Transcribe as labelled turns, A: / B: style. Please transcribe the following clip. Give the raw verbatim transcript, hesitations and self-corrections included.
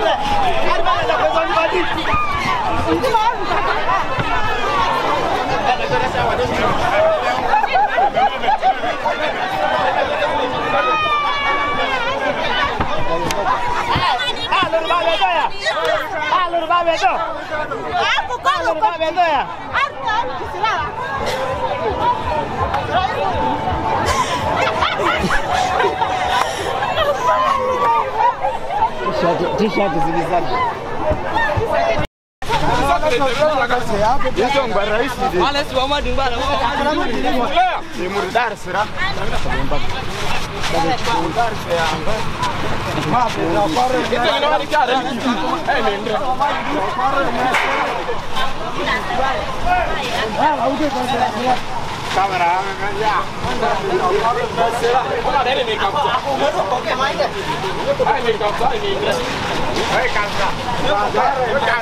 A: T-shirt zilizaje? Hizo ngwa rais ndi. Wale si wama dimbara. Ni murdar sira. Murdar ya anga. Ma be na pare. Kitu ni wali kare. Eh ni ndre. Ah, aude kwa kamera ya. Sira. Ona dele ni kapta. Ai ni kapta ni ndre. Ai kapta.